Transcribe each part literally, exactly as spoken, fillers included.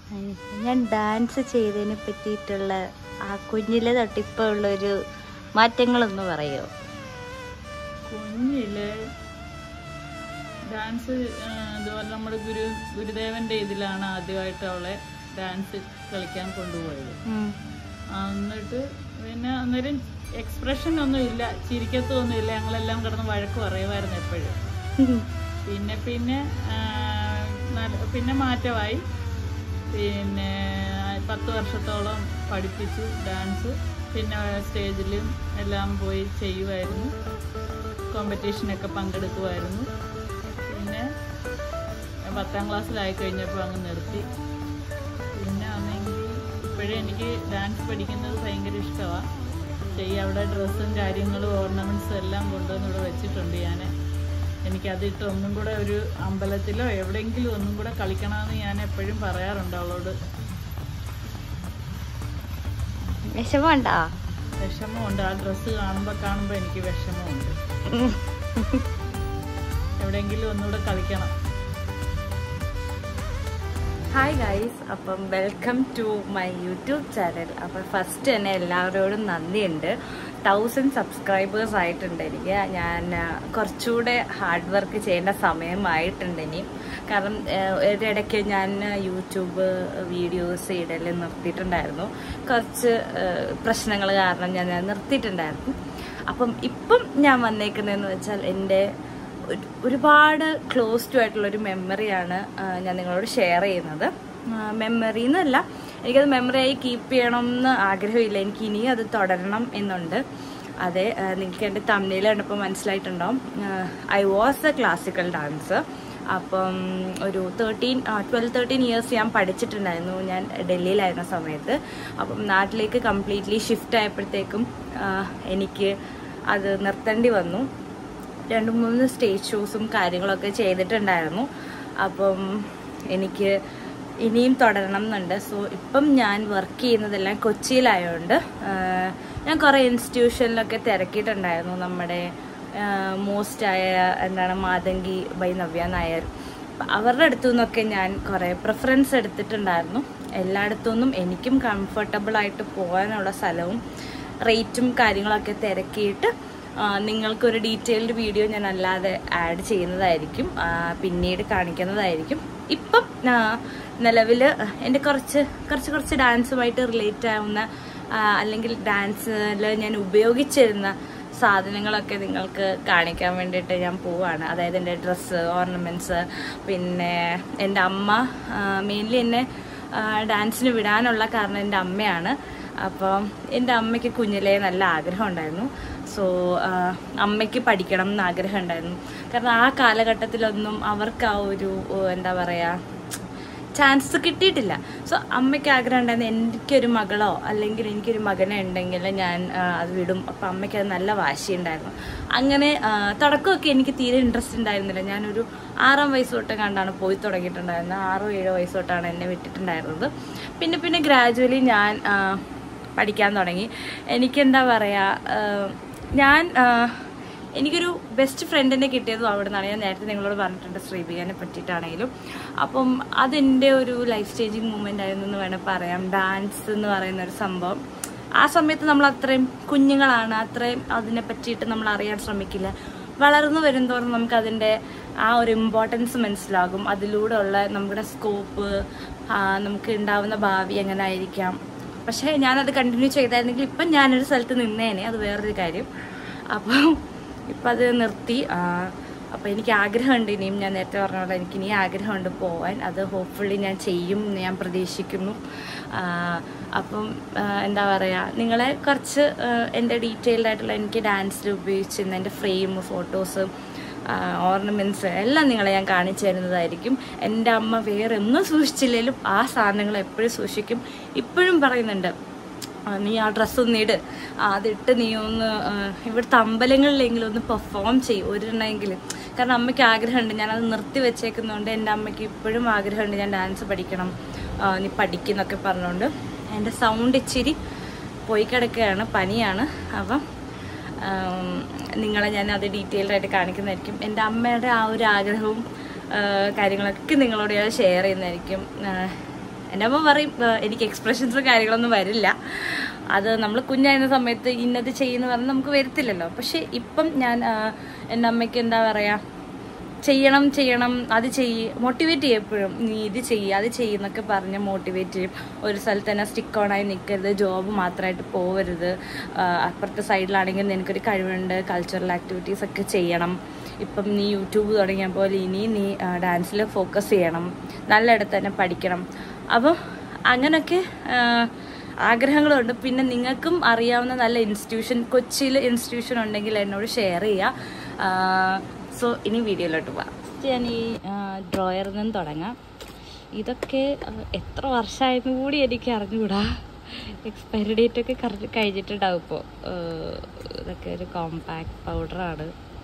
ഞാൻ ഡാൻസ് ചെയ്തതിനെ പറ്റിയിട്ടുള്ള ആ കുഞ്ഞിലെ തൊട്ടിപ്പോൾ ഉള്ളൊരു മാറ്റങ്ങളൊന്ന് പറയുമോ? കുഞ്ഞിലെ ഡാൻസ് ഇതുപോലെ നമ്മുടെ ഗുരു ഗുരുദേവൻ്റെ ഇതിലാണ് ആദ്യമായിട്ട് അവളെ ഡാൻസ് കളിക്കാൻ കൊണ്ടുപോയത്. എന്നിട്ട് പിന്നെ അന്നേരം എക്സ്പ്രഷൻ ഒന്നും ഇല്ല, ചിരിക്കത്തൊന്നും ഇല്ല, ഞങ്ങളെല്ലാം കിടന്ന് വഴക്ക് പറയുമായിരുന്നു എപ്പോഴും. പിന്നെ പിന്നെ പിന്നെ മാറ്റമായി. പിന്നെ പത്ത് വർഷത്തോളം പഠിപ്പിച്ചു ഡാൻസ്. പിന്നെ സ്റ്റേജിലും എല്ലാം പോയി ചെയ്യുമായിരുന്നു, കോമ്പറ്റീഷനൊക്കെ പങ്കെടുക്കുമായിരുന്നു. പിന്നെ പത്താം ക്ലാസ്സിലായി കഴിഞ്ഞപ്പോൾ അങ്ങ് നിർത്തി. പിന്നെ ആണെങ്കിൽ ഇപ്പോഴും എനിക്ക് ഡാൻസ് പഠിക്കുന്നത് ഭയങ്കര ഇഷ്ടമാണ്. ചെയ്യുക അവിടെ ഡ്രസ്സും കാര്യങ്ങളും ഓർണമെൻറ്റ്സും എല്ലാം കൊണ്ടുവന്ന് ഇവിടെ വെച്ചിട്ടുണ്ട് ഞാൻ. എനിക്കതിട്ട് ഒന്നും കൂടെ ഒരു അമ്പലത്തിലോ എവിടെയെങ്കിലും ഒന്നും കൂടെ കളിക്കണമെന്ന് ഞാൻ എപ്പോഴും പറയാറുണ്ട് അവളോട്. വിഷമമുണ്ടോ? വിഷമമുണ്ട്. ആ ഡ്രസ്സ് കാണുമ്പോൾ കാണുമ്പോൾ എനിക്ക് വിഷമമുണ്ട്. എവിടെയെങ്കിലും ഒന്നുകൂടെ കളിക്കണം. ഹായ് ഗൈസ്, അപ്പം welcome to my YouTube channel. അപ്പം ഫസ്റ്റ് തന്നെ എല്ലാവരോടും നന്ദിയുണ്ട്. തൗസൻഡ് സബ്സ്ക്രൈബേഴ്സ് ആയിട്ടുണ്ട് എനിക്ക്. ഞാൻ കുറച്ചുകൂടെ ഹാർഡ് വർക്ക് ചെയ്യേണ്ട സമയമായിട്ടുണ്ട് ഇനി. കാരണം ഒരിടയ്ക്ക് ഞാൻ യൂട്യൂബ് വീഡിയോസ് ഇടൽ നിർത്തിയിട്ടുണ്ടായിരുന്നു. കുറച്ച് പ്രശ്നങ്ങൾ കാരണം ഞാൻ നിർത്തിയിട്ടുണ്ടായിരുന്നു. അപ്പം ഇപ്പം ഞാൻ വന്നേക്കുന്നതെന്ന് വെച്ചാൽ എൻ്റെ ഒരുപാട് ക്ലോസ് ടു ആയിട്ടുള്ളൊരു മെമ്മറിയാണ് ഞാൻ നിങ്ങളോട് ഷെയർ ചെയ്യുന്നത്. മെമ്മറി എന്നല്ല, എനിക്കത് മെമ്മറിയായി കീപ്പ് ചെയ്യണം എന്ന് ആഗ്രഹമില്ല, എനിക്ക് ഇനിയും അത് തുടരണം എന്നുണ്ട്. അതെ, നിങ്ങൾക്ക് എൻ്റെ തമിഴിൽ കണ്ടപ്പോൾ മനസ്സിലായിട്ടുണ്ടാവും. I was a classical dancer. അപ്പം ഒരു തേർട്ടീൻ ട്വൽവ് തേർട്ടീൻ ഇയേഴ്സ് ഞാൻ പഠിച്ചിട്ടുണ്ടായിരുന്നു ഞാൻ ഡൽഹിയിലായിരുന്ന സമയത്ത്. അപ്പം നാട്ടിലേക്ക് കംപ്ലീറ്റ്ലി ഷിഫ്റ്റ് ആയപ്പോഴത്തേക്കും എനിക്ക് അത് നിർത്തേണ്ടി വന്നു. രണ്ട് മൂന്ന് സ്റ്റേജ് ഷോസും കാര്യങ്ങളൊക്കെ ചെയ്തിട്ടുണ്ടായിരുന്നു. അപ്പം എനിക്ക് ഇനിയും തുടരണം എന്നുണ്ട്. സോ ഇപ്പം ഞാൻ വർക്ക് ചെയ്യുന്നതെല്ലാം കൊച്ചിയിലായതുകൊണ്ട് ഞാൻ കുറേ ഇൻസ്റ്റിറ്റ്യൂഷനിലൊക്കെ തിരക്കിയിട്ടുണ്ടായിരുന്നു. നമ്മുടെ മോസ്റ്റായ എന്താണ് മാതങ്കി ബൈ നവ്യ നായർ, അവരുടെ അടുത്തു നിന്നൊക്കെ ഞാൻ കുറേ പ്രിഫറൻസ് എടുത്തിട്ടുണ്ടായിരുന്നു. എല്ലായിടത്തുനിന്നും എനിക്കും കംഫർട്ടബിളായിട്ട് പോകാനുള്ള സ്ഥലവും റേറ്റും കാര്യങ്ങളൊക്കെ തിരക്കിയിട്ട് നിങ്ങൾക്കൊരു ഡീറ്റെയിൽഡ് വീഡിയോ ഞാൻ അല്ലാതെ ആഡ് ചെയ്യുന്നതായിരിക്കും, പിന്നീട് കാണിക്കുന്നതായിരിക്കും. ഇപ്പം നിലവിൽ എൻ്റെ കുറച്ച് കുറച്ച് കുറച്ച് ഡാൻസുമായിട്ട് റിലേറ്റ് ആവുന്ന അല്ലെങ്കിൽ ഡാൻസിൽ ഞാൻ ഉപയോഗിച്ചിരുന്ന സാധനങ്ങളൊക്കെ നിങ്ങൾക്ക് കാണിക്കാൻ വേണ്ടിയിട്ട് ഞാൻ പോവാണ്. അതായത് എൻ്റെ ഡ്രസ്സ്, ഓർണമെൻറ്റ്സ്, പിന്നെ എൻ്റെ അമ്മ മെയിൻലി എന്നെ ഡാൻസിന് വിടാനുള്ള കാരണം എൻ്റെ അമ്മയാണ്. അപ്പം എൻ്റെ അമ്മയ്ക്ക് കുഞ്ഞിലേ നല്ല ആഗ്രഹം ഉണ്ടായിരുന്നു. സോ അമ്മയ്ക്ക് പഠിക്കണം എന്ന് ആഗ്രഹം ഉണ്ടായിരുന്നു. കാരണം ആ കാലഘട്ടത്തിലൊന്നും അവർക്ക് ആ ഒരു എന്താ പറയുക ചാൻസ് കിട്ടിയിട്ടില്ല. സോ അമ്മയ്ക്ക് ആഗ്രഹം ഉണ്ടായിരുന്നു എനിക്കൊരു മകളോ അല്ലെങ്കിൽ എനിക്കൊരു മകനോ ഉണ്ടെങ്കിൽ ഞാൻ അത് വിടും. അപ്പം അമ്മയ്ക്ക് അത് നല്ല വാശിയുണ്ടായിരുന്നു. അങ്ങനെ തുടക്കമൊക്കെ എനിക്ക് തീരെ ഇൻട്രസ്റ്റ് ഉണ്ടായിരുന്നില്ല. ഞാനൊരു ആറാം വയസ്സ് തൊട്ട് കണ്ടാണ് പോയി തുടങ്ങിയിട്ടുണ്ടായിരുന്നത്. ആറോ ഏഴോ വയസ്സ് തൊട്ടാണ് എന്നെ വിട്ടിട്ടുണ്ടായിരുന്നത്. പിന്നെ പിന്നെ ഗ്രാജുവലി ഞാൻ പഠിക്കാൻ തുടങ്ങി. എനിക്കെന്താ പറയുക, ഞാൻ എനിക്കൊരു ബെസ്റ്റ് ഫ്രണ്ടിനെ കിട്ടിയതും അവിടെ നിന്നാണ്. ഞാൻ നേരത്തെ നിങ്ങളോട് പറഞ്ഞിട്ടുണ്ട് ശ്രീബികനെ പറ്റിയിട്ടാണെങ്കിലും. അപ്പം അതെൻ്റെ ഒരു ലൈഫ് ചേഞ്ചിങ് മൂമെൻ്റ് ആയിരുന്നു എന്ന് വേണേൽ പറയാം. ഡാൻസ് എന്ന് പറയുന്ന ഒരു സംഭവം ആ സമയത്ത് നമ്മൾ അത്രയും കുഞ്ഞുങ്ങളാണ്, അത്രയും അതിനെ പറ്റിയിട്ട് നമ്മൾ അറിയാൻ ശ്രമിക്കില്ല. വളർന്നു വരുന്തോറും നമുക്കതിൻ്റെ ആ ഒരു ഇമ്പോർട്ടൻസ് മനസ്സിലാകും. അതിലൂടെ ഉള്ള നമ്മുടെ സ്കോപ്പ്, നമുക്ക് ഉണ്ടാവുന്ന ഭാവി എങ്ങനെ ആയിരിക്കാം. പക്ഷേ ഞാനത് കണ്ടിന്യൂ ചെയ്തായിരുന്നെങ്കിൽ ഇപ്പം ഞാനൊരു സ്ഥലത്ത് നിന്നേനെ, അത് വേറൊരു കാര്യം. അപ്പം ഇപ്പം അത് നിർത്തി. അപ്പോൾ എനിക്ക് ആഗ്രഹമുണ്ട് ഇനിയും, ഞാൻ നേരത്തെ പറഞ്ഞ പോലെ എനിക്ക് ഇനിയും ആഗ്രഹമുണ്ട് പോവാൻ. അത് ഹോപ്പ്ഫുള്ളി ഞാൻ ചെയ്യും എന്ന് ഞാൻ പ്രതീക്ഷിക്കുന്നു. അപ്പം എന്താ പറയുക, നിങ്ങളെ കുറച്ച് എൻ്റെ ഡീറ്റെയിൽഡ് ആയിട്ടുള്ള എനിക്ക് ഡാൻസിൽ ഉപയോഗിച്ചിരുന്ന എൻ്റെ ഫ്രെയിം, ഫോട്ടോസ്, ഓർണമെൻറ്റ്സ് എല്ലാം നിങ്ങളെ ഞാൻ കാണിച്ചു തരുന്നതായിരിക്കും. എൻ്റെ അമ്മ വേറെ ഒന്നും സൂക്ഷിച്ചില്ലെങ്കിലും ആ സാധനങ്ങൾ എപ്പോഴും സൂക്ഷിക്കും. ഇപ്പോഴും പറയുന്നുണ്ട്, നീ ആ ഡ്രസ്സൊന്ന് ഇട്, അതിട്ട് നീ ഒന്ന് ഇവിടുത്തെ അമ്പലങ്ങളിലെങ്കിലും ഒന്ന് പെർഫോം ചെയ്യും ഒരെണ്ണമെങ്കിലും. കാരണം അമ്മയ്ക്ക് ആഗ്രഹമുണ്ട്. ഞാനത് നിർത്തി വെച്ചേക്കുന്നതുകൊണ്ട് എൻ്റെ അമ്മയ്ക്ക് ഇപ്പോഴും ആഗ്രഹമുണ്ട് ഞാൻ ഡാൻസ് പഠിക്കണം, നീ പഠിക്കുന്നൊക്കെ പറഞ്ഞുകൊണ്ട്. എൻ്റെ സൗണ്ട് ഇച്ചിരി പോയി കിടക്കുകയാണ്, പനിയാണ്. അപ്പം നിങ്ങളെ ഞാൻ അത് ഡീറ്റെയിൽഡ് ആയിട്ട് കാണിക്കുന്നതായിരിക്കും. എൻ്റെ അമ്മയുടെ ആ ഒരു ആഗ്രഹവും കാര്യങ്ങളൊക്കെ നിങ്ങളോട് ഞാൻ ഷെയർ ചെയ്യുന്നതായിരിക്കും. എൻ്റെ അമ്മ പറയും എനിക്ക് എക്സ്പ്രഷൻസും കാര്യങ്ങളൊന്നും വരില്ല, അത് നമ്മൾ കുഞ്ഞായിരുന്ന സമയത്ത് ഇന്നത് ചെയ്യുന്ന പറഞ്ഞാൽ നമുക്ക് വരത്തില്ലല്ലോ. പക്ഷെ ഇപ്പം ഞാൻ എൻ്റെ അമ്മയ്ക്ക് എന്താ പറയുക, ചെയ്യണം ചെയ്യണം അത് ചെയ്യ്, മോട്ടിവേറ്റ് ചെയ്യും എപ്പോഴും. നീ ഇത് ചെയ്യ് അത് ചെയ്യുന്നൊക്കെ പറഞ്ഞ് മോട്ടിവേറ്റ് ചെയ്യും. ഒരു സ്ഥലത്ത് തന്നെ സ്റ്റിക്ക് ഓണായി നിൽക്കരുത്, ജോബ് മാത്രമായിട്ട് പോവരുത്, അപ്പുറത്തെ സൈഡിലാണെങ്കിൽ നിനക്കൊരു കഴിവുണ്ട്, കൾച്ചറൽ ആക്ടിവിറ്റീസ് ഒക്കെ ചെയ്യണം. ഇപ്പം നീ യൂട്യൂബ് തുടങ്ങിയപ്പോൾ ഇനി നീ ഡാൻസിൽ ഫോക്കസ് ചെയ്യണം, നല്ലയിടത്ത് തന്നെ പഠിക്കണം. അപ്പം അങ്ങനെയൊക്കെ ആഗ്രഹങ്ങളുണ്ട്. പിന്നെ നിങ്ങൾക്കും അറിയാവുന്ന നല്ല ഇൻസ്റ്റിറ്റ്യൂഷൻ, കൊച്ചിയിൽ ഇൻസ്റ്റിറ്റ്യൂഷൻ ഉണ്ടെങ്കിൽ എന്നോട് ഷെയർ ചെയ്യുക. സോ ഇനി വീഡിയോയിലോട്ട് പോവാം. ഞാൻ ഈ ഡ്രോയറിൽ നിന്ന് തുടങ്ങാം. ഇതൊക്കെ എത്ര വർഷമായെന്ന് കൂടി എനിക്ക് അറിഞ്ഞുകൂടാ, എക്സ്പയറി ഡേറ്റ് ഒക്കെ കറക്റ്റ് കഴിഞ്ഞിട്ടുണ്ടാവും ഇപ്പോൾ. ഇതൊക്കെ ഒരു കോമ്പാക്ട് പൗഡറാണ്,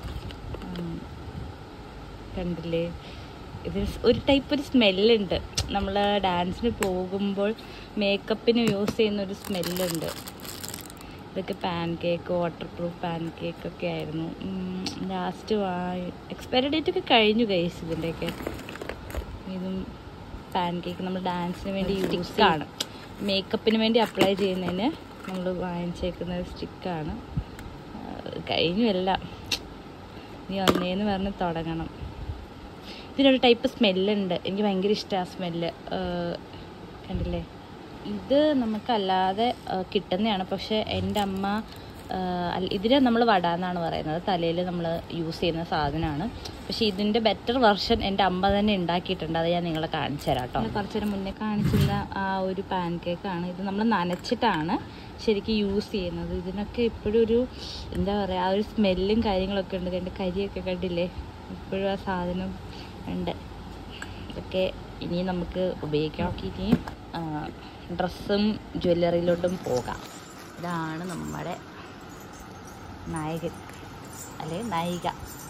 കണ്ടില്ലേ? ഇത് ഒരു ടൈപ്പ് ഒരു സ്മെല്ലുണ്ട്, നമ്മൾ ഡാൻസിന് പോകുമ്പോൾ മേക്കപ്പിന് യൂസ് ചെയ്യുന്ന ഒരു സ്മെല്ലുണ്ട്. ഇതൊക്കെ pancake, waterproof pan കേക്കൊക്കെ ആയിരുന്നു. ലാസ്റ്റ് എക്സ്പയറി ഡേറ്റ് ഒക്കെ കഴിഞ്ഞു ഗൈസ് ഇതിൻ്റെയൊക്കെ. ഇതും പാൻ കേക്ക് നമ്മൾ ഡാൻസിന് വേണ്ടി സ്റ്റിക്കാണ്, മേക്കപ്പിന് വേണ്ടി അപ്ലൈ ചെയ്യുന്നതിന് നമ്മൾ വാങ്ങിച്ചേക്കുന്ന ഒരു സ്റ്റിക്കാണ്. കഴിഞ്ഞു എല്ലാം. നീ ഒന്നേന്ന് പറഞ്ഞ് തുടങ്ങണം. ഇതിനൊരു ടൈപ്പ് സ്മെല്ലുണ്ട്, എനിക്ക് ഭയങ്കര ഇഷ്ടമാണ് ആ സ്മെല്ല്. കണ്ടില്ലേ? ഇത് നമുക്കല്ലാതെ കിട്ടുന്നതാണ്, പക്ഷേ എൻ്റെ അമ്മ ഇതിന് നമ്മൾ വട എന്നാണ് പറയുന്നത്, തലയിൽ നമ്മൾ യൂസ് ചെയ്യുന്ന സാധനമാണ്. പക്ഷേ ഇതിൻ്റെ ബെറ്റർ വെർഷൻ എൻ്റെ അമ്മ തന്നെ ഉണ്ടാക്കിയിട്ടുണ്ട്, അത് ഞാൻ നിങ്ങളെ കാണിച്ചു തരാം കേട്ടോ. കുറച്ചു നേരം മുന്നേ കാണിച്ചിരുന്ന ആ ഒരു പാൻ കേക്കാണ്. ഇത് നമ്മൾ നനച്ചിട്ടാണ് ശരിക്കും യൂസ് ചെയ്യുന്നത്. ഇതിനൊക്കെ ഇപ്പോഴും ഒരു എന്താ പറയുക, ആ ഒരു സ്മെല്ലും കാര്യങ്ങളൊക്കെ ഉണ്ട്. കണ്ട് കരിയൊക്കെ കണ്ടില്ലേ? ഇപ്പോഴും ആ സാധനം ഉണ്ട്. ഇതൊക്കെ ഇനി നമുക്ക് ഉപയോഗിക്കാം. ഇനി ഡ്രസ്സും ജ്വല്ലറിയിലോട്ടും പോകാം. ഇതാണ് നമ്മുടെ നായകൻ അല്ലെ നായിക.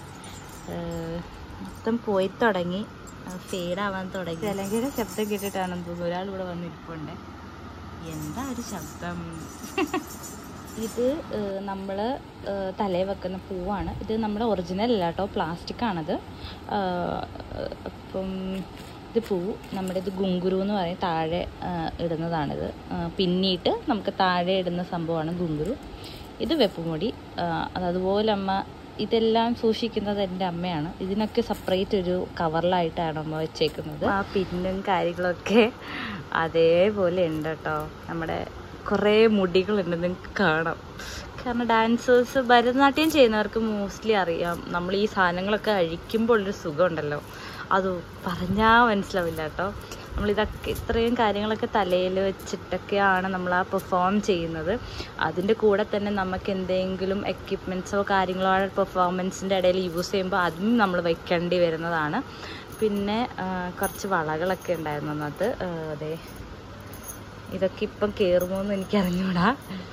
മൊത്തം പോയി തുടങ്ങി, ഫെയ്ഡാവാൻ തുടങ്ങി. ചിലങ്കയുടെ ശബ്ദം കേട്ടിട്ടാണെന്ന് തോന്നുന്നു ഒരാൾ ഇവിടെ വന്നിരിപ്പുണ്ട്. എന്താ ഒരു ശബ്ദം! ഇത് നമ്മൾ തലയിൽ വെക്കുന്ന പൂവാണ്. ഇത് നമ്മുടെ ഒറിജിനൽ അല്ല കേട്ടോ, പ്ലാസ്റ്റിക് ആണത്. അപ്പം ഇത് പൂ നമ്മുടെ ഇത് ഗുങ്കുരു എന്ന് പറയും, താഴെ ഇടുന്നതാണിത്. പിന്നീട്ട് നമുക്ക് താഴെ ഇടുന്ന സംഭവമാണ് ഗുങ്കുരു. ഇത് വെപ്പുമുടി. അതുപോലെ അമ്മ ഇതെല്ലാം സൂക്ഷിക്കുന്നത് എൻ്റെ അമ്മയാണ്. ഇതിനൊക്കെ സെപ്പറേറ്റ് ഒരു കവറിലായിട്ടാണ് അമ്മ വെച്ചേക്കുന്നത്. ആ പിന്നും കാര്യങ്ങളൊക്കെ അതേപോലെ ഉണ്ട് കേട്ടോ. നമ്മുടെ കുറേ മുടികളുണ്ട്, നിങ്ങൾക്ക് കാണാം. കാരണം ഡാൻസേഴ്സ്, ഭരതനാട്യം ചെയ്യുന്നവർക്ക് മോസ്റ്റ്ലി അറിയാം, നമ്മൾ ഈ സാധനങ്ങളൊക്കെ അഴിക്കുമ്പോൾ ഒരു സുഖമുണ്ടല്ലോ, അത് പറഞ്ഞാൽ മനസ്സിലാവില്ല കേട്ടോ. നമ്മളിതൊക്കെ ഇത്രയും കാര്യങ്ങളൊക്കെ തലയിൽ വെച്ചിട്ടൊക്കെയാണ് നമ്മൾ ആ പെർഫോം ചെയ്യുന്നത്. അതിൻ്റെ കൂടെ തന്നെ നമുക്ക് എന്തെങ്കിലും എക്യുപ്മെൻറ്റ്സോ കാര്യങ്ങളോ ആ പെർഫോമൻസിൻ്റെ ഇടയിൽ യൂസ് ചെയ്യുമ്പോൾ അതും നമ്മൾ വെക്കേണ്ടി വരുന്നതാണ്. പിന്നെ കുറച്ച് വളകളൊക്കെ ഉണ്ടായിരുന്നു അതിനകത്ത്. അതെ, ഇതൊക്കെ ഇപ്പം കയറുമോ എന്ന് എനിക്കറിഞ്ഞൂടാ.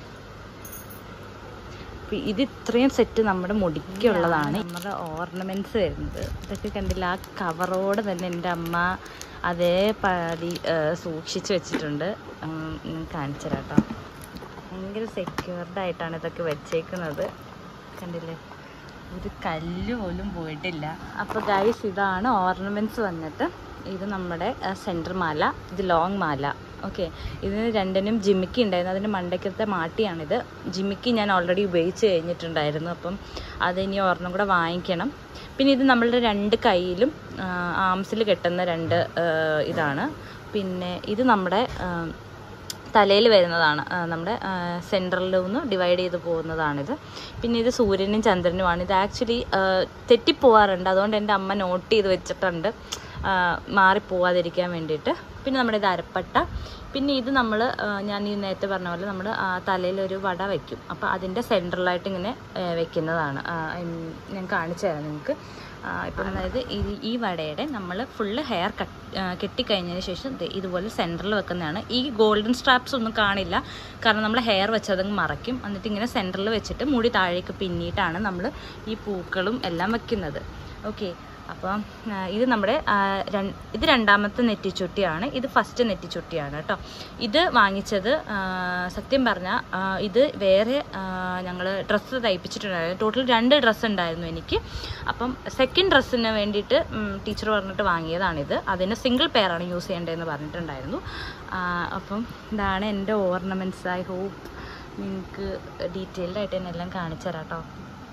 ഇത് ഇത്രയും സെറ്റ് നമ്മുടെ മുടിക്കുള്ളതാണ്. നമ്മുടെ ഓർണമെൻറ്റ്സ് വരുന്നത് ഇതൊക്കെ കണ്ടില്ല, ആ കവറോടെ തന്നെ എൻ്റെ അമ്മ അതേ പടി സൂക്ഷിച്ച് വെച്ചിട്ടുണ്ട്. കാണിച്ചു തരാം കേട്ടോ. ഭയങ്കര സെക്യൂർഡായിട്ടാണ് ഇതൊക്കെ വെച്ചേക്കുന്നത്, കണ്ടില്ലേ? ഒരു കല്ല് പോലും പോയിട്ടില്ല. അപ്പോൾ ഗൈസ്, ഇതാണ് ഓർണമെൻറ്റ്സ് വന്നിട്ട്. ഇത് നമ്മുടെ സെൻറ്റർ മാല, ഇത് ലോങ് മാല. ഓക്കെ, ഇതിന് രണ്ടിനും ജിമിക്കി ഉണ്ടായിരുന്നു, അതിൻ്റെ മണ്ടയ്ക്കത്തെ മാട്ടിയാണിത്. ജിമിക്കി ഞാൻ ഓൾറെഡി ഉപയോഗിച്ച് കഴിഞ്ഞിട്ടുണ്ടായിരുന്നു, അപ്പം അതിനി ഒരെണ്ണം കൂടെ വാങ്ങിക്കണം. പിന്നെ ഇത് നമ്മളുടെ രണ്ട് കൈയിലും ആംസിൽ കെട്ടുന്ന രണ്ട് ഇതാണ്. പിന്നെ ഇത് നമ്മുടെ തലയിൽ വരുന്നതാണ്, നമ്മുടെ സെൻട്രലിൽ നിന്ന് ഡിവൈഡ് ചെയ്ത് പോകുന്നതാണിത്. പിന്നെ ഇത് സൂര്യനും ചന്ദ്രനുമാണ്. ഇത് ആക്ച്വലി തെറ്റിപ്പോവാറുണ്ട്, അതുകൊണ്ട് എൻ്റെ അമ്മ നോട്ട് ചെയ്ത് വെച്ചിട്ടുണ്ട് മാറിപ്പോവാതിരിക്കാൻ വേണ്ടിയിട്ട്. പിന്നെ നമ്മുടെ ഇത് അരപ്പട്ട. പിന്നെ ഇത് നമ്മൾ ഞാൻ ഈ നേരത്തെ പറഞ്ഞ പോലെ നമ്മൾ തലയിലൊരു വട വയ്ക്കും, അപ്പോൾ അതിൻ്റെ സെൻട്രലായിട്ട് ഇങ്ങനെ വെക്കുന്നതാണ്. ഞാൻ കാണിച്ചു തരാം നിങ്ങൾക്ക്. ഇപ്പം അതായത് ഈ വടയുടെ നമ്മൾ ഫുള്ള് ഹെയർ കട്ട് കെട്ടിക്കഴിഞ്ഞതിന് ശേഷം ഇതുപോലെ സെൻറ്ററിൽ വെക്കുന്നതാണ്. ഈ ഗോൾഡൻ സ്ട്രാപ്സ് ഒന്നും കാണില്ല, കാരണം നമ്മൾ ഹെയർ വെച്ചതങ്ങ് മറയ്ക്കും. എന്നിട്ട് ഇങ്ങനെ സെൻറ്ററിൽ വെച്ചിട്ട് മുടി താഴേക്ക് പിന്നിയിട്ടാണ് നമ്മൾ ഈ പൂക്കളും എല്ലാം വെക്കുന്നത്. ഓക്കെ, അപ്പം ഇത് നമ്മുടെ ഇത് രണ്ടാമത്തെ നെറ്റിച്ചുട്ടിയാണ്, ഇത് ഫസ്റ്റ് നെറ്റിച്ചുട്ടിയാണ് കേട്ടോ. ഇത് വാങ്ങിച്ചത് സത്യം പറഞ്ഞാൽ ഇത് വേറെ ഞങ്ങൾ ഡ്രസ്സ് തയ്പ്പിച്ചിട്ടുണ്ടായിരുന്നു. ടോട്ടൽ രണ്ട് ഡ്രസ്സ് ഉണ്ടായിരുന്നു എനിക്ക്. അപ്പം സെക്കൻഡ് ഡ്രസ്സിന് വേണ്ടിയിട്ട് ടീച്ചർ പറഞ്ഞിട്ട് വാങ്ങിയതാണിത്. അതിന് സിംഗിൾ പെയറാണ് യൂസ് ചെയ്യേണ്ടതെന്ന് പറഞ്ഞിട്ടുണ്ടായിരുന്നു. അപ്പം ഇതാണ് എൻ്റെ ഓർണമെൻറ്റ്സ്. ഐ ഹോപ്പ് നിങ്ങൾക്ക് ഡീറ്റെയിൽഡായിട്ട് തന്നെ എല്ലാം കാണിച്ചു തരാം കേട്ടോ.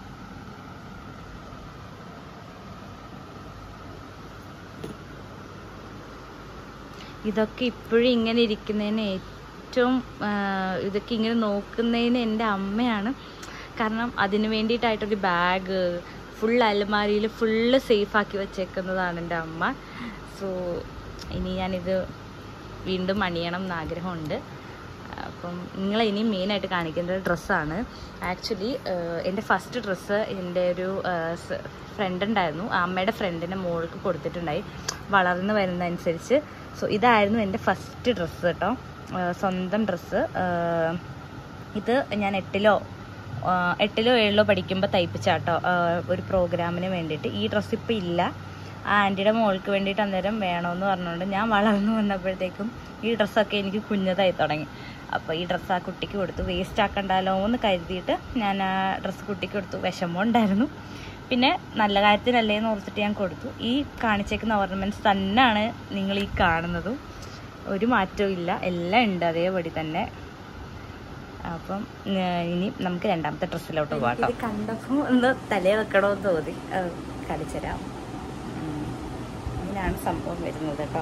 ഇതൊക്കെ ഇപ്പോഴും ഇങ്ങനെ ഇരിക്കുന്നതിന് ഏറ്റവും ഇതൊക്കെ ഇങ്ങനെ നോക്കുന്നതിന് എൻ്റെ അമ്മയാണ്. കാരണം അതിന് വേണ്ടിയിട്ടായിട്ടൊരു ബാഗ് ഫുൾ അലമാരിയിൽ ഫുള്ള് സേഫാക്കി വെച്ചേക്കുന്നതാണ് എൻ്റെ അമ്മ. സോ ഇനി ഞാനിത് വീണ്ടും അണിയണം എന്ന് ആഗ്രഹമുണ്ട്. അപ്പം നിങ്ങളെ ഇനി മെയിനായിട്ട് കാണിക്കുന്നത് ഡ്രസ്സാണ്. ആക്ച്വലി എൻ്റെ ഫസ്റ്റ് ഡ്രസ്സ് എൻ്റെ ഒരു ഫ്രണ്ട് ഉണ്ടായിരുന്നു, അമ്മയുടെ ഫ്രണ്ടിൻ്റെ മോൾക്ക് കൊടുത്തിട്ടുണ്ടായി വളർന്ന് വരുന്നതനുസരിച്ച്. സോ ഇതായിരുന്നു എൻ്റെ ഫസ്റ്റ് ഡ്രസ്സ് കേട്ടോ, സ്വന്തം ഡ്രസ്സ്. ഇത് ഞാൻ എട്ടിലോ എട്ടിലോ ഏഴിലോ പഠിക്കുമ്പോൾ തയ്പ്പിച്ചാട്ടോ ഒരു പ്രോഗ്രാമിന് വേണ്ടിയിട്ട്. ഈ ഡ്രസ്സ് ഇപ്പം ഇല്ല. ആ ആൻറ്റിയുടെ മോൾക്ക് വേണ്ടിയിട്ട് അന്നേരം വേണമെന്ന് പറഞ്ഞുകൊണ്ട് ഞാൻ വളർന്നു വന്നപ്പോഴത്തേക്കും ഈ ഡ്രസ്സൊക്കെ എനിക്ക് കുഞ്ഞതായി തുടങ്ങി. അപ്പോൾ ഈ ഡ്രസ്സ് ആ കുട്ടിക്ക് കൊടുത്തു. വേസ്റ്റ് ആക്കണ്ടല്ലോ എന്ന് കരുതിയിട്ട് ഞാൻ ആ ഡ്രസ്സ് കുട്ടിക്ക് കൊടുത്തു. വിഷമം ഉണ്ടായിരുന്നു, പിന്നെ നല്ല കാര്യത്തിനല്ലേന്ന് ഓർത്തിട്ട് ഞാൻ കൊടുത്തു. ഈ കാണിച്ചേക്കുന്ന ഓർണമെൻറ്റ്സ് തന്നെയാണ് നിങ്ങൾ ഈ കാണുന്നതും, ഒരു മാറ്റവും ഇല്ല, എല്ലാം ഉണ്ട് അതേപടി തന്നെ. അപ്പം ഇനി നമുക്ക് രണ്ടാമത്തെ ഡ്രസ്സിലോട്ട് പോകാം. ഇത് കണ്ടപ്പോൾ ഒന്ന് തലേ വെക്കണമെന്ന് തോന്നി, കാണിച്ചുതരാം. ഇങ്ങനെയാണ് സംഭവം വരുന്നത് കേട്ടോ.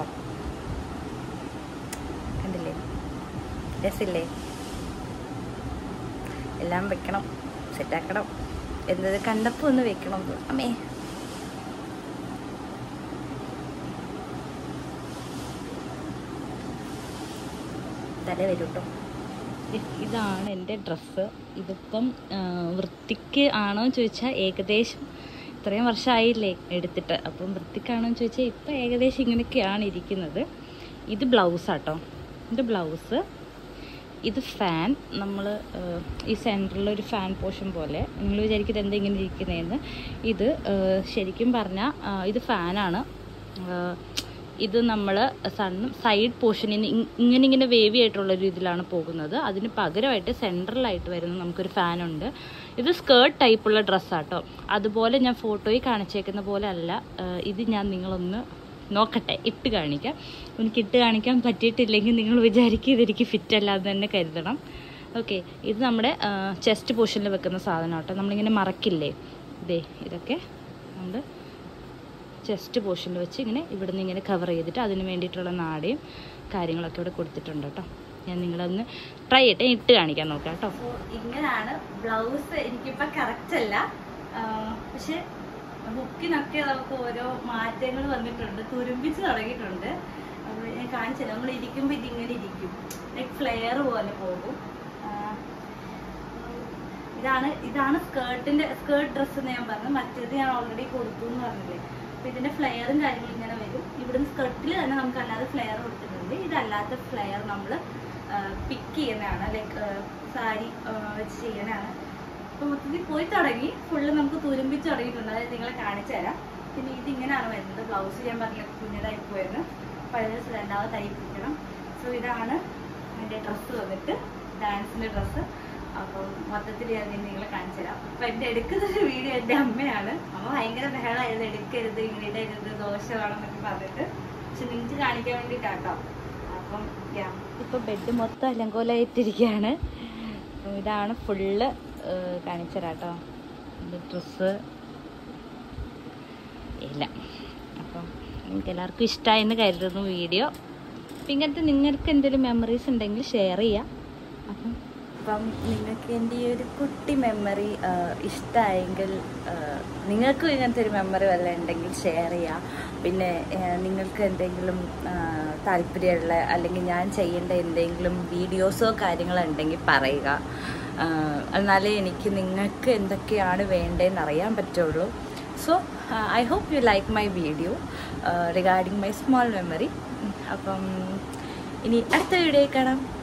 കണ്ടില്ലേ, രസില്ലേ? എല്ലാം വെക്കണം, സെറ്റാക്കണം. എന്നത് കണ്ടപ്പോൾ ഒന്ന് വെക്കണം അമ്മേ. തല വരും കേട്ടോ. ഇതാണ് എൻ്റെ ഡ്രസ്സ്. ഇതിപ്പം വൃത്തിക്ക് ആണോ എന്ന് ചോദിച്ചാൽ ഏകദേശം ഇത്രയും വർഷമായില്ലേ എടുത്തിട്ട്, അപ്പം വൃത്തിക്കാണോ എന്ന് ചോദിച്ചാൽ ഇപ്പം ഏകദേശം ഇങ്ങനെയൊക്കെയാണ് ഇരിക്കുന്നത്. ഇത് ബ്ലൗസാട്ടോ, ഇത് ബ്ലൗസ്. ഇത് ഫാൻ, നമ്മൾ ഈ സെൻറ്ററിലൊരു ഫാൻ പോർഷൻ പോലെ. നിങ്ങൾ വിചാരിക്കുന്നത് എന്താ ഇങ്ങനെ ഇരിക്കുന്നതെന്ന്. ഇത് ശരിക്കും പറഞ്ഞാൽ ഇത് ഫാനാണ്. ഇത് നമ്മൾ സണ്ണും സൈഡ് പോർഷനിൽ ഇങ്ങനെ ഇങ്ങനെ വേവി ആയിട്ടുള്ളൊരു ഇതിലാണ് പോകുന്നത്. അതിന് പകരമായിട്ട് സെൻട്രലായിട്ട് വരുന്ന നമുക്കൊരു ഫാനുണ്ട്. ഇത് സ്കേർട്ട് ടൈപ്പുള്ള ഡ്രസ്സാട്ടോ. അതുപോലെ ഞാൻ ഫോട്ടോയിൽ കാണിച്ചേക്കുന്ന പോലെ അല്ല ഇത്. ഞാൻ നിങ്ങളൊന്ന് നോക്കട്ടെ, ഇട്ട് കാണിക്കാം. എനിക്ക് ഇട്ട് കാണിക്കാൻ പറ്റിയിട്ടില്ലെങ്കിൽ നിങ്ങൾ വിചാരിക്കും ഇതെനിക്ക് ഫിറ്റ് അല്ലാതെ തന്നെ കരുതണം. ഓക്കെ, ഇത് നമ്മുടെ ചെസ്റ്റ് പോർഷനിൽ വെക്കുന്ന സാധനം കേട്ടോ. നമ്മളിങ്ങനെ മറക്കില്ലേ, ഇതേ ഇതൊക്കെ നമ്മൾ ചെസ്റ്റ് പോർഷനിൽ വെച്ച് ഇങ്ങനെ ഇവിടെ നിന്ന് ഇങ്ങനെ കവർ ചെയ്തിട്ട് അതിന് വേണ്ടിയിട്ടുള്ള നാടയും കാര്യങ്ങളൊക്കെ ഇവിടെ കൊടുത്തിട്ടുണ്ട് കേട്ടോ. ഞാൻ നിങ്ങളൊന്ന് ട്രൈ ചെയ്യട്ടെ, ഇട്ട് കാണിക്കാൻ നോക്കാം കേട്ടോ. ഇങ്ങനെയാണ് ബ്ലൗസ്. എനിക്കിപ്പോൾ കറക്റ്റ് അല്ല, പക്ഷെ ബുക്കിനൊക്കെ നമുക്ക് ഓരോ മാറ്റങ്ങൾ വന്നിട്ടുണ്ട്, തുരുമ്പിച്ച് തുടങ്ങിയിട്ടുണ്ട്. അപ്പോൾ ഞാൻ കാണിച്ചില്ല, നമ്മൾ ഇരിക്കുമ്പോൾ ഇതിങ്ങനെ ഇരിക്കും, ലൈക്ക് ഫ്ലെയർ പോലെ പോകും. ഇതാണ് ഇതാണ് സ്കേർട്ടിൻ്റെ സ്കേർട്ട് ഡ്രസ്സ് എന്ന് ഞാൻ പറഞ്ഞു. മറ്റേത് ഞാൻ ഓൾറെഡി കൊടുത്തു എന്ന് പറഞ്ഞില്ലേ. അപ്പോൾ ഇതിൻ്റെ ഫ്ലെയറും കാര്യങ്ങളും ഇങ്ങനെ വരും. ഇവിടുന്ന് സ്കേർട്ടിൽ തന്നെ നമുക്ക് അല്ലാതെ ഫ്ലെയർ കൊടുത്തിട്ടുണ്ട്. ഇതല്ലാത്ത ഫ്ലെയർ നമ്മൾ പിക്ക് ചെയ്യുന്നതാണ്, ലൈക്ക് സാരി വെച്ച് ചെയ്യുന്നതാണ്. അപ്പോൾ മൊത്തത്തിൽ പോയി തുടങ്ങി, ഫുള്ള് നമുക്ക് തുരുമ്പിച്ച് തുടങ്ങിയിട്ടുണ്ട്. അതായത് നിങ്ങളെ കാണിച്ചു തരാം. പിന്നെ ഇതിങ്ങനെയാണ് വരുന്നത്. ബ്ലൗസ് ഞാൻ പറഞ്ഞ കുഞ്ഞതായി പോയിരുന്നു, പഴയ ദിവസം രണ്ടാമത് തയ്പ്പിക്കണം. സോ ഇതാണ് എൻ്റെ ഡ്രസ്സ് വന്നിട്ട്, ഡാൻസിൻ്റെ ഡ്രസ്സ്. അപ്പം മൊത്തത്തിൽ ഞാൻ നിങ്ങളെ കാണിച്ചു തരാം. അപ്പം എൻ്റെ എടുക്കുന്നൊരു വീഡിയോ എൻ്റെ അമ്മയാണ്. അമ്മ ഭയങ്കര ബഹളമായിരുന്നു, എടുക്കരുത്, ഇങ്ങനെ ഇടരുത്, ദോഷമാണെന്നൊക്കെ പറഞ്ഞിട്ട്. പക്ഷെ നിങ്ങൾക്ക് കാണിക്കാൻ വേണ്ടിയിട്ടാട്ടോ. അപ്പം ഇപ്പം ബെഡ് മൊത്തം അലങ്കോലമായിട്ടിരിക്കുകയാണ്. ഇതാണ് ഫുള്ള് കാണിച്ചു തരാം കേട്ടോ. എൻ്റെ ഡ്രസ്സ് ഇല്ല. അപ്പം നിങ്ങൾക്ക് എല്ലാവർക്കും ഇഷ്ടമായെന്ന് കരുതുന്നു വീഡിയോ. അപ്പം ഇങ്ങനത്തെ നിങ്ങൾക്ക് എന്തെങ്കിലും മെമ്മറീസ് ഉണ്ടെങ്കിൽ ഷെയർ ചെയ്യാം. അപ്പം അപ്പം നിങ്ങൾക്ക് എൻ്റെ ഈ ഒരു കുട്ടി മെമ്മറി ഇഷ്ടമായെങ്കിൽ നിങ്ങൾക്കും ഇങ്ങനത്തെ ഒരു മെമ്മറി വല്ല ഉണ്ടെങ്കിൽ ഷെയർ ചെയ്യാം. പിന്നെ നിങ്ങൾക്ക് എന്തെങ്കിലും താല്പര്യമുള്ള അല്ലെങ്കിൽ ഞാൻ ചെയ്യേണ്ട എന്തെങ്കിലും വീഡിയോസോ കാര്യങ്ങളോ ഉണ്ടെങ്കിൽ പറയുക. എന്നാലേ എനിക്ക് നിങ്ങൾക്ക് എന്തൊക്കെയാണ് വേണ്ടതെന്ന് അറിയാൻ പറ്റുള്ളൂ. So I hope you like my video regarding my small memory. അപ്പം ഇനി അടുത്ത വീഡിയോ കാണാം.